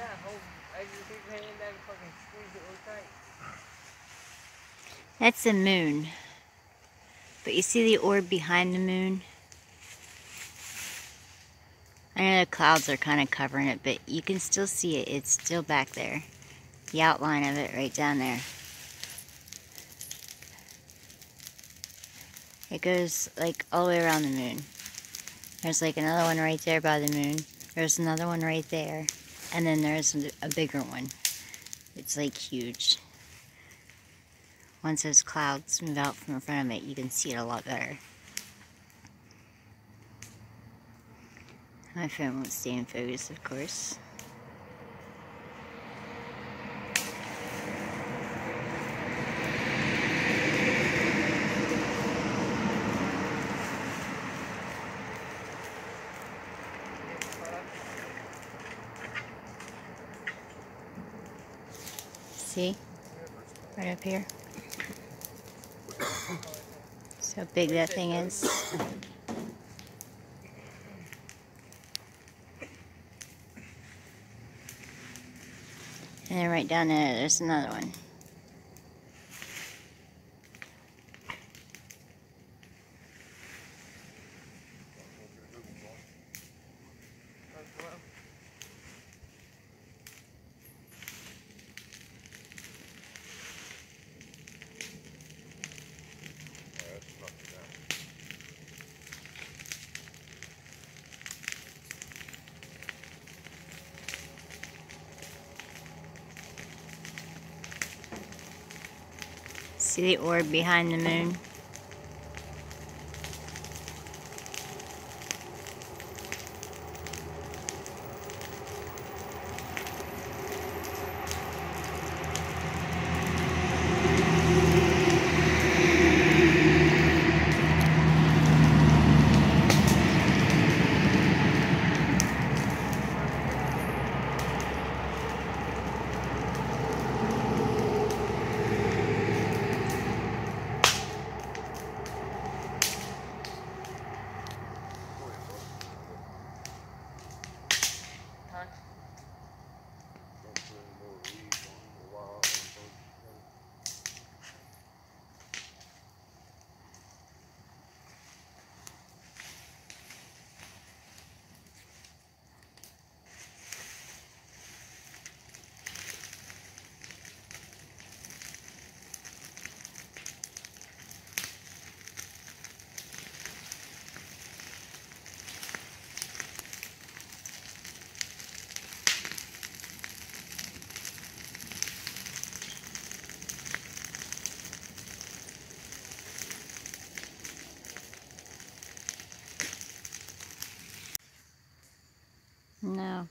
That's the moon. But you see the orb behind the moon? I know the clouds are kind of covering it, but you can still see it. It's still back there. The outline of it right down there. It goes like all the way around the moon. There's like another one right there by the moon. There's another one right there. And then there's a bigger one. It's like huge. Once those clouds move out from in front of it, you can see it a lot better. My phone won't stay in focus, of course. See? Right up here. See how big that thing is? And then right down there, there's another one. See the orb behind the moon? No.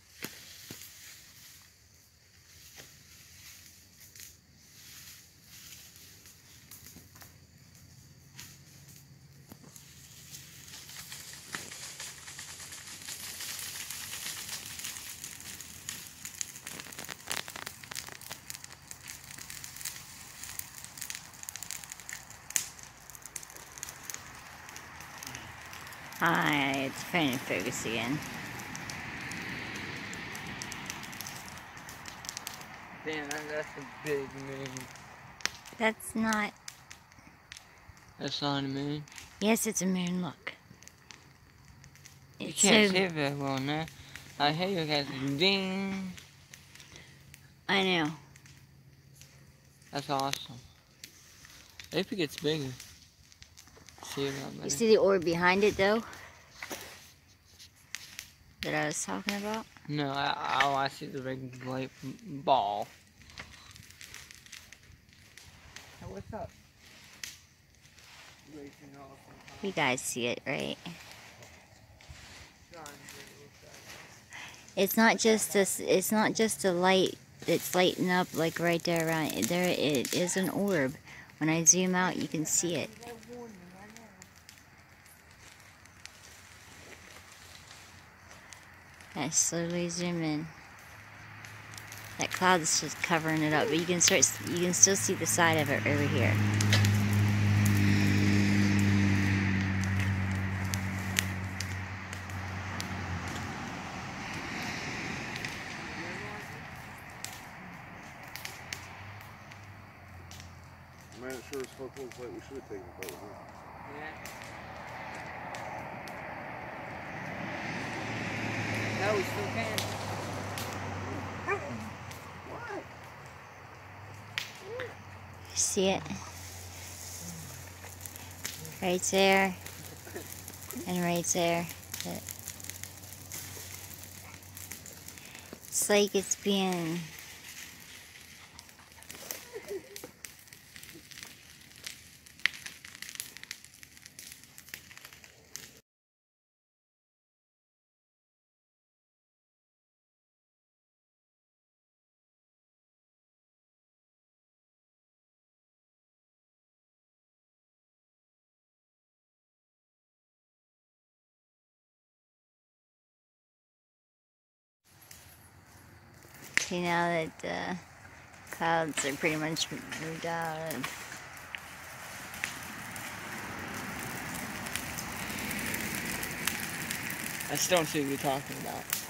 Hi, it's trying to focus again. Damn, that's a big moon. That's not... That's not a moon. Yes, it's a moon, look. You It's can't so... see it very well now. I hate you guys. Ding. I know. That's awesome. If it gets bigger. See it a lot better. You see the orb behind it, though? That I was talking about? No, I see the big white ball. Hey, what's up? You guys see it, right? It's not just this. It's not just a light that's lighting up like right there around it. There, it is an orb. When I zoom out, you can see it. I slowly zoom in. That cloud is just covering it up, but you can still see the side of it over here. Man, it sure as fuck looks like we should have taken a boat home. Yeah. No, we still can. What? See it? Right there. And right there. It's like it's being... See, now that the clouds are pretty much moved out of... I still don't see what you're talking about.